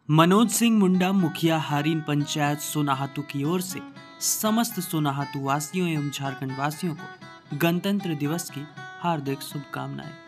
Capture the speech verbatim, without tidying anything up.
मनोज सिंह मुंडा मुखिया हारीन पंचायत सोनाहातू की ओर से समस्त सोनाहातू वासियों एवं झारखंड वासियों को गणतंत्र दिवस की हार्दिक शुभकामनाएं।